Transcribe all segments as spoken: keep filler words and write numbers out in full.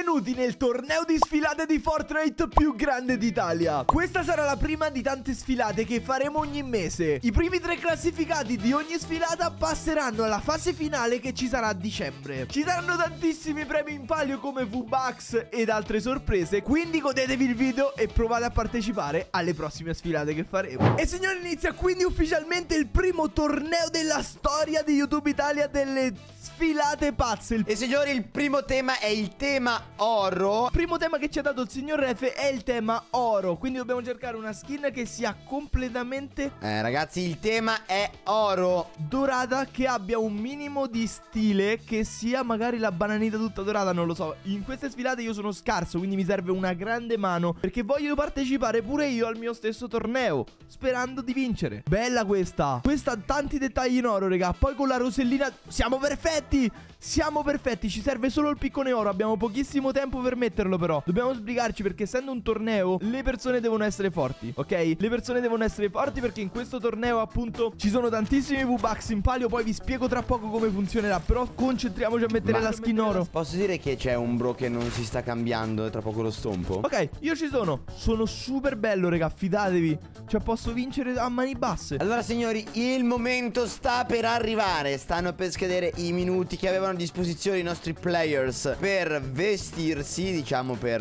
benvenuti nel torneo di sfilate di Fortnite più grande d'Italia. Questa sarà la prima di tante sfilate che faremo ogni mese. I primi tre classificati di ogni sfilata passeranno alla fase finale che ci sarà a dicembre. Ci saranno tantissimi premi in palio come V-Bucks ed altre sorprese, quindi godetevi il video e provate a partecipare alle prossime sfilate che faremo. E signori, inizia quindi ufficialmente il primo torneo della storia di YouTube Italia delle sfilate pazze. E signori, il primo tema è il tema oro. Il primo tema che ci ha dato il signor Refe è il tema oro, quindi dobbiamo cercare una skin che sia completamente Eh ragazzi, il tema è oro, dorata, che abbia un minimo di stile, che sia magari la bananita tutta dorata, non lo so. In queste sfilate io sono scarso, quindi mi serve una grande mano, perché voglio partecipare pure io al mio stesso torneo, sperando di vincere. Bella questa. Questa ha tanti dettagli in oro, raga. Poi con la rosellina siamo perfetti. Siamo perfetti, ci serve solo il piccone oro. Abbiamo pochissimo tempo per metterlo, però dobbiamo sbrigarci, perché essendo un torneo le persone devono essere forti, ok? Le persone devono essere forti, perché in questo torneo appunto ci sono tantissimi V-Bucks in palio. Poi vi spiego tra poco come funzionerà, però concentriamoci a mettere Ma la skin oro. posso dire che c'è un bro che non si sta cambiando, tra poco lo stompo? Ok, io ci sono. Sono super bello, raga, fidatevi. Cioè posso vincere a mani basse. Allora signori, il momento sta per arrivare. Stanno per scadere i minuti che avevano a disposizione i nostri players per vestirsi, diciamo per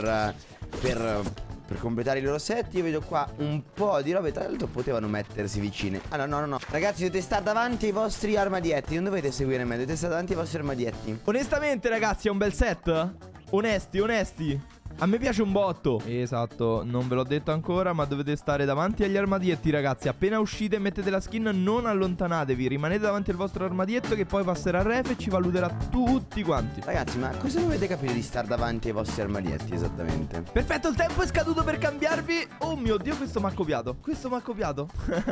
Per, per completare i loro set. Io vedo qua un po' di robe. Tra l'altro potevano mettersi vicine. Ah no no no no ragazzi, dovete stare davanti ai vostri armadietti. Non dovete seguire me, dovete stare davanti ai vostri armadietti. Onestamente ragazzi, è un bel set. Onesti, onesti, a me piace un botto. Esatto, non ve l'ho detto ancora, ma dovete stare davanti agli armadietti, ragazzi. Appena uscite e mettete la skin, non allontanatevi. Rimanete davanti al vostro armadietto, che poi passerà a Ref e ci valuterà tutti quanti. Ragazzi, ma cosa dovete capire di stare davanti ai vostri armadietti esattamente? Perfetto, il tempo è scaduto per cambiarvi. Oh mio Dio, questo mi ha copiato. Questo mi ha copiato.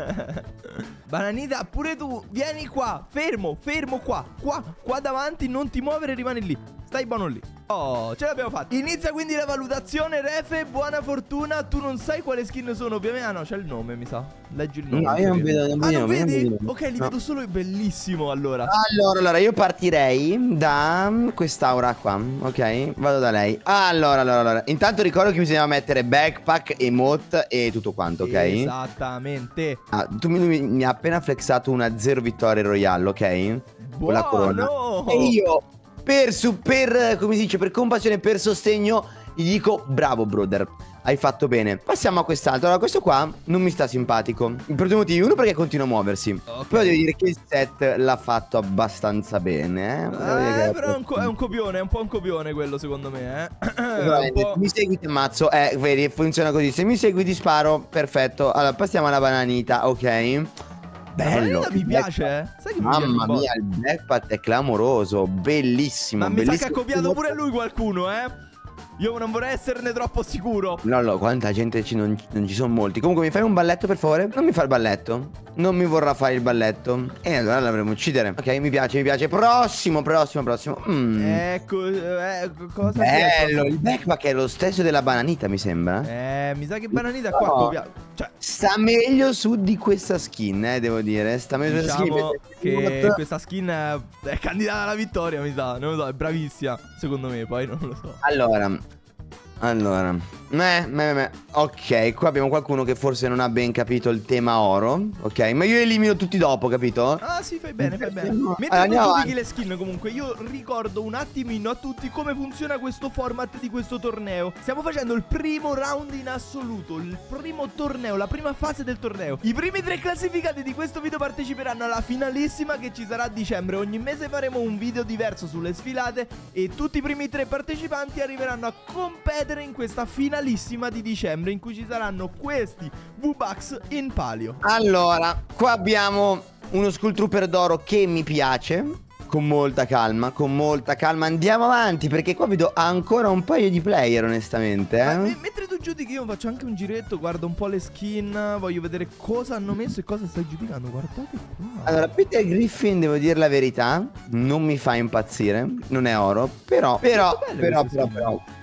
Bananita, pure tu, vieni qua. Fermo, fermo qua. Qua, qua davanti, non ti muovere, rimani lì. Stai buono lì. Oh, ce l'abbiamo fatta. Inizia quindi la valutazione, Refe. Buona fortuna. Tu non sai quale skin sono, ovviamente. Ah no, c'è il nome, mi sa. Leggi il nome. No, io non vedo, non ah, non vedo, vedi? non vedo. Ok, li No. vedo solo. Bellissimo, allora. Allora, allora, io partirei da quest'aura qua, ok? Vado da lei. Allora, allora, allora. Intanto ricordo che bisogna mettere backpack, emote e tutto quanto, ok? Esattamente. Ah, tu mi, mi, mi ha appena flexato una zero vittoria royale, ok? Con la corona. Buono. E io, per, su, per, come si dice, per compassione, per sostegno, gli dico bravo, brother. Hai fatto bene. Passiamo a quest'altro. Allora, questo qua non mi sta simpatico per due motivi. Uno, perché continua a muoversi. Okay. Però devo dire che il set l'ha fatto abbastanza bene, eh, Eh, eh però è un, è un copione, è un po' un copione quello, secondo me, eh. po'... Mi segui, ti ammazzo. Eh, vedi, funziona così. Se mi segui ti sparo. Perfetto. Allora, passiamo alla bananita, ok. Bello. Mi piace, eh. Sai che mi Mamma piace mia, il backpack è clamoroso. Bellissimo. Ma mi bellissimo. sa che ha copiato pure lui qualcuno, eh. Io non vorrei esserne troppo sicuro. No, no, quanta gente ci non, non ci sono molti. Comunque mi fai un balletto per favore? Non mi fa il balletto. Non mi vorrà fare il balletto. E allora l'avremo uccidere. Ok, mi piace, mi piace. Prossimo, prossimo, prossimo. mm. Ecco, eh, cosa Bello, il backpack è lo stesso della bananita, mi sembra. Eh, mi sa che bananita qua No. copia. Cioè, sta meglio su di questa skin, eh, devo dire. Sta meglio su di diciamo questa skin. che questa skin è, è candidata alla vittoria, mi sa. Non lo so, è bravissima, secondo me, poi non lo so. Allora Allora meh, meh, meh. Ok, qua abbiamo qualcuno che forse non ha ben capito il tema oro. Ok, ma io elimino tutti dopo, capito? Ah sì, fai bene, fai bene. Allora, Mentre andiamo tu avanti. giudichi le skin, comunque, io ricordo un attimino a tutti come funziona questo format di questo torneo. Stiamo facendo il primo round in assoluto, il primo torneo, la prima fase del torneo. I primi tre classificati di questo video parteciperanno alla finalissima che ci sarà a dicembre. Ogni mese faremo un video diverso sulle sfilate e tutti i primi tre partecipanti arriveranno a competere in questa finalissima di dicembre, in cui ci saranno questi V-Bucks in palio. Allora, qua abbiamo uno Skull Trooper d'oro che mi piace. Con molta calma, con molta calma. Andiamo avanti, perché qua vedo ancora un paio di player, onestamente, eh? Ma, mentre tu giudichi, io faccio anche un giretto, guardo un po' le skin, voglio vedere cosa hanno messo e cosa stai giudicando. Guardate qua. Allora, Peter Griffin, devo dire la verità, non mi fa impazzire. Non è oro, però Però, Molto belle però, queste però, skin. però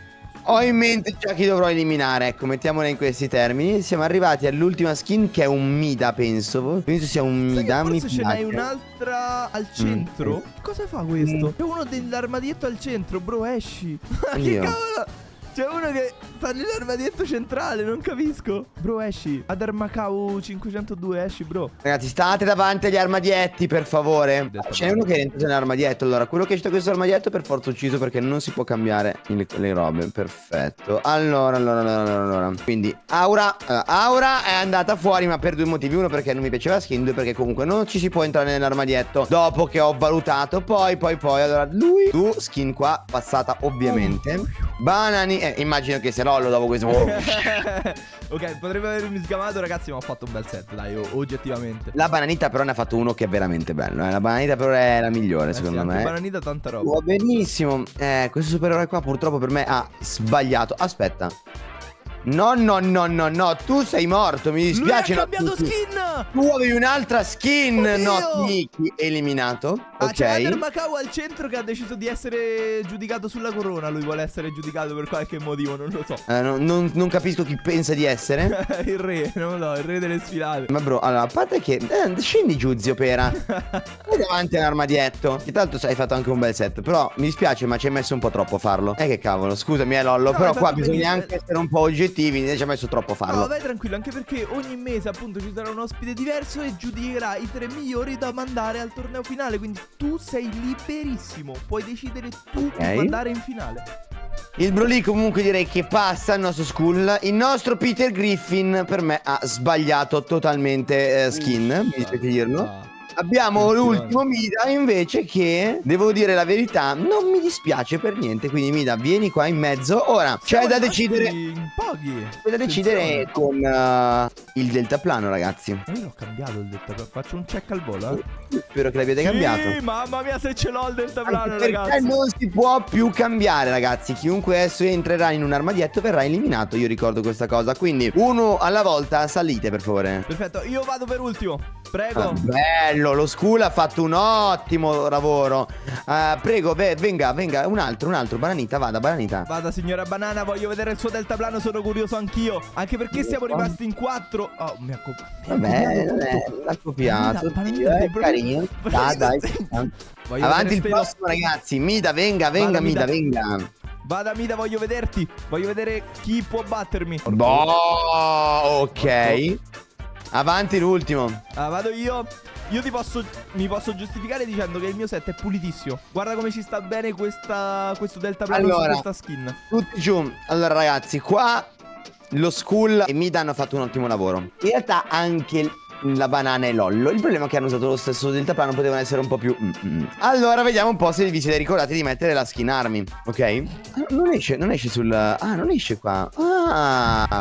Ho in mente già chi dovrò eliminare. Ecco, mettiamola in questi termini. Siamo arrivati all'ultima skin, che è un Mida, penso. Penso sia un Sai Mida. che Mi forse ce n'hai piace. un'altra al centro? Mm. Cosa fa questo? C'è uno dell'armadietto al centro, bro, esci. Che Oddio. cavolo? C'è uno che sta nell'armadietto centrale, non capisco. Bro, esci. Adar Macau cinquecentodue, esci, bro. Ragazzi, state davanti agli armadietti, per favore. Detto C'è bene. uno che è entrato nell'armadietto. Allora, quello che è da questo armadietto per forza ucciso, perché non si può cambiare le, le robe. Perfetto. Allora, allora, allora, allora. Quindi, Aura eh, Aura è andata fuori, ma per due motivi. Uno, perché non mi piaceva la skin. Due, perché comunque non ci si può entrare nell'armadietto. Dopo che ho valutato. Poi, poi, poi. Allora, lui, tu, skin qua, passata ovviamente. Banani, eh, immagino che sia Lollo dopo questo. Oh. Ok, potrebbe avermi sgamato, ragazzi, ma ho fatto un bel set, dai, o- oggettivamente. La bananita però ne ha fatto uno che è veramente bello, eh. La bananita però è la migliore, Eh sì, secondo anche me. Bananita, tanta roba. Va benissimo. Eh, questo supereroe qua purtroppo per me ha sbagliato. Aspetta. No, no, no, no, no. Tu sei morto, mi dispiace. Lui ha no, cambiato tu- skin! Tu avevi un'altra skin. Oddio! No, Nicky, eliminato. Ah, c'è Adar Ok. Macau al centro che ha deciso di essere giudicato sulla corona. Lui vuole essere giudicato per qualche motivo, non lo so. Eh, no- non, non capisco chi pensa di essere. Il re, non lo so, il re delle sfilate. Ma bro, allora, a parte che eh, scendi giù, zio Pera. Vai davanti all'armadietto. Che tanto hai fatto anche un bel set. Però mi dispiace, ma ci hai messo un po' troppo a farlo. Eh, che cavolo, scusami, eh, Lollo. No, però hai qua fatto bisogna benissimo. anche essere un po' oggettivi. Ci ha messo troppo a farlo. No, vai tranquillo, anche perché ogni mese appunto ci sarà un ospite diverso e giudicherà i tre migliori da mandare al torneo finale. Quindi tu sei liberissimo, puoi decidere tu Ok. di mandare in finale. Il Broly comunque direi che passa al nostro school. Il nostro Peter Griffin per me ha sbagliato totalmente eh, skin. Mi dispiace dirlo. Ah. Abbiamo Attenzione. l'ultimo Mida invece che, devo dire la verità, non mi dispiace per niente. Quindi Mida, vieni qua in mezzo. Ora, c'è Siamo da rimasti decidere in pochi. c'è da decidere Attenzione. con eh, il deltaplano, ragazzi. Ma io l'ho cambiato il deltaplano. Faccio un check al volo, eh. Spero che l'abbiate cambiato. Sì, mamma mia, se ce l'ho il Anche deltaplano, perché ragazzi. non si può più cambiare, ragazzi. Chiunque adesso entrerà in un armadietto verrà eliminato. Io ricordo questa cosa. Quindi uno alla volta, salite per favore. Perfetto, io vado per ultimo. Prego. Ah, bello, lo school ha fatto un ottimo lavoro. Ah, prego, beh, venga, venga, un altro, un altro. Bananita, vada, bananita. Vada signora Banana, voglio vedere il suo deltaplano, sono curioso anch'io. Anche perché siamo rimasti in quattro. Oh, mi ha, co- mi ha Vabbè, copiato non è- tutto. l'ha copiato. Banana, Dio, banana, è bro- carino. Dai, dai. Voglio Avanti vedere il ste- prossimo, ragazzi. Mida, venga, venga, Vada, Mida, Mida. venga. Vada Mida, voglio vederti. Voglio vedere chi può battermi. Boh, ok. Avanti l'ultimo. Ah, vado io. Io ti posso, mi posso giustificare dicendo che il mio set è pulitissimo. Guarda come ci sta bene questa, questo deltaplano Allora. su questa skin. Tutti giù. Allora, ragazzi, qua lo school e Mida hanno fatto un ottimo lavoro. In realtà anche l- la banana e Lollo. Il problema è che hanno usato lo stesso deltaplano, potevano essere un po' più mm, mm. Allora vediamo un po' se vi siete ricordati di mettere la skin army. Ok? Ah, Non esce, non esce sul... Ah, non esce qua. Ah.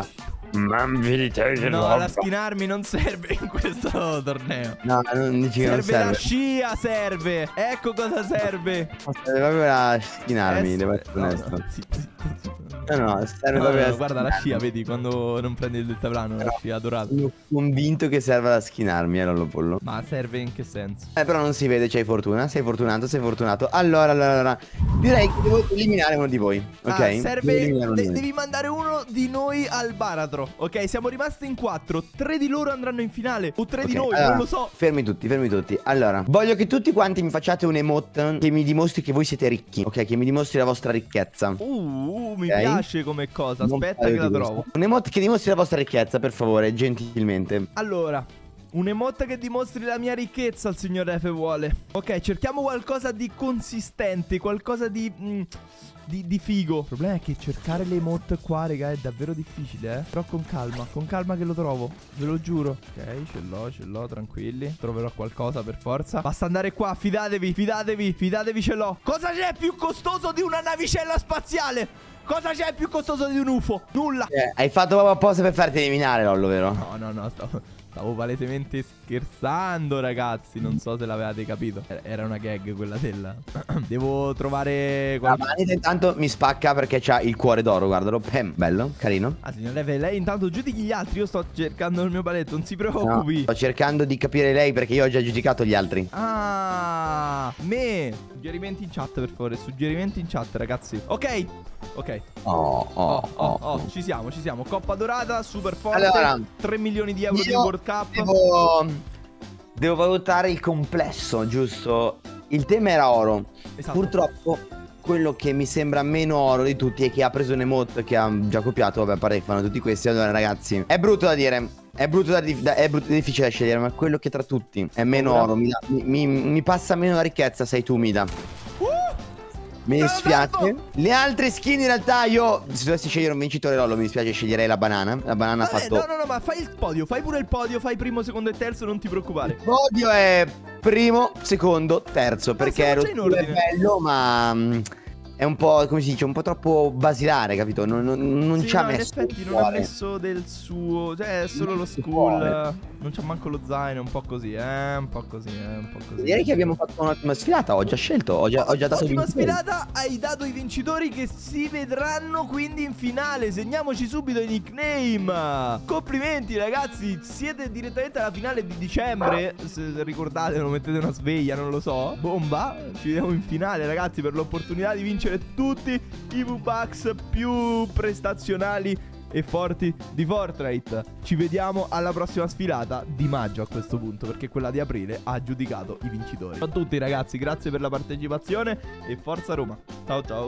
No, la skin army non serve in questo torneo. No, non dici che non Serve la serve. scia, serve. Ecco cosa serve. Serve proprio la skin army, Eh, devo sì, essere no, onesto. no, sì, sì, sì. No, no, serve No, proprio no, la guarda la skin scia, army. vedi, quando non prendi il deltaplano, la Però- scia dorata. Sono convinto che serva la skin army, eh, Lollo Pollo. Ma serve in che senso? Eh, però non si vede, c'hai fortuna. Sei fortunato, sei fortunato. Allora, allora, allora. Direi che devo eliminare uno di voi. Ok? Ah, Devo serve. eliminare uno di de- voi. devi mandare uno di noi al baratro. Ok, siamo rimasti in quattro. Tre di loro andranno in finale. O tre di Ok, noi, allora, non lo so. Fermi tutti, fermi tutti. Allora, voglio che tutti quanti mi facciate un emote che mi dimostri che voi siete ricchi. Ok, che mi dimostri la vostra ricchezza. Uh, uh, mi Ok. piace come cosa. Non Aspetta paio che la di trovo. questo. Un emote che dimostri la vostra ricchezza, per favore, gentilmente. Allora, un emote che dimostri la mia ricchezza, il signor F vuole. Ok, cerchiamo qualcosa di consistente, qualcosa di, mm, di, di figo. Il problema è che cercare le emote qua, raga, è davvero difficile, eh. Però con calma, con calma che lo trovo, ve lo giuro. Ok, ce l'ho, ce l'ho, tranquilli. Troverò qualcosa per forza. Basta andare qua, fidatevi, fidatevi, fidatevi, ce l'ho. Cosa c'è più costoso di una navicella spaziale? Cosa c'è più costoso di un U F O? Nulla. Eh, hai fatto proprio apposta per farti eliminare, Lollo, vero? No, no, no, stavo, stavo palesemente scherzando, ragazzi. Non so se l'avevate capito. Era- Era una gag quella della. Devo trovare La qualcosa. manita intanto mi spacca perché c'ha il cuore d'oro, guardalo. Pem, bello, carino. Ah, signor Leve, lei intanto giudichi gli altri. Io sto cercando il mio paletto, non si No, preoccupi. sto cercando di capire lei perché io ho già giudicato gli altri. Ah, me. Suggerimenti in chat, per favore. Suggerimenti in chat, ragazzi. Ok. Ok. Oh, oh, Oh, oh, oh. oh, ci siamo, ci siamo. Coppa dorata, super forte. Allora, tre milioni di euro di io World Cup. Devo, devo valutare il complesso, giusto? Il tema era oro. Esatto. Purtroppo quello che mi sembra meno oro di tutti è che ha preso un emote che ha già copiato. Vabbè, a parte che fanno tutti questi. Allora ragazzi, è brutto da dire, È brutto da, da, è brutto, è difficile da scegliere, ma quello che tra tutti è meno Ora. oro, mi, dà- mi, mi, mi passa meno la ricchezza, sei tu, Mida. Uh! Mi Ciao, dispiace. Marco! Le altre skin in realtà io, se dovessi scegliere un vincitore Lollo, mi dispiace, sceglierei la banana. La banana ha Vabbè, fatto... no, no, no, ma fai il podio, fai pure il podio, fai primo, secondo e terzo, non ti preoccupare. Il podio è primo, secondo, terzo. Perché siamo lo già in stile è ordine. bello, ma mm, è un po', come si dice, un po' troppo basilare, capito? Non, non, non Sì, ci ha no, in messo effetti il non ha cuore. messo del suo. Cioè, è solo lo Il school. cuore. Non c'ha manco lo zaino, un po' così, eh. Un po' così, eh. Un po' così. Direi che abbiamo fatto un'ottima sfilata. Ho già scelto, ho già, ho già dato i Ottima vincitori. sfilata, hai dato i vincitori che si vedranno quindi in finale. Segniamoci subito i nickname. Complimenti ragazzi, siete direttamente alla finale di dicembre. Se ricordate, non mettete una sveglia, non lo so. Bomba, ci vediamo in finale ragazzi, per l'opportunità di vincere tutti i V-Bucks più prestazionali e forti di Fortnite. Ci vediamo alla prossima sfilata di maggio a questo punto, perché quella di aprile ha giudicato i vincitori. Ciao a tutti ragazzi, grazie per la partecipazione e forza Roma. Ciao ciao.